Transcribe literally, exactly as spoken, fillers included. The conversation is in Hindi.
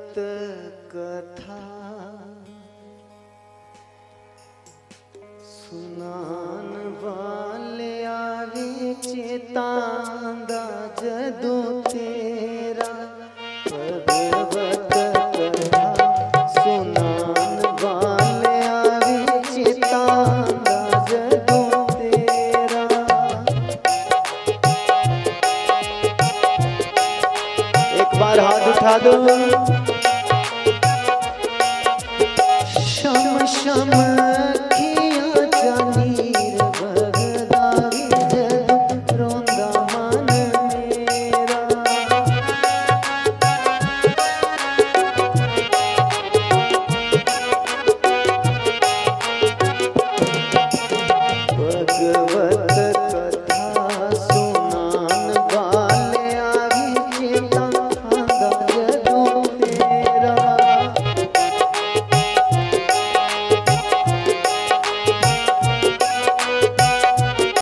कथा सुनान वाले आवे चेतांदा जदू तेरा पर्वत कथा सुनान वाले आवे चेतांदा जदू तेरा। एक बार हाथ उठा दो। शम शम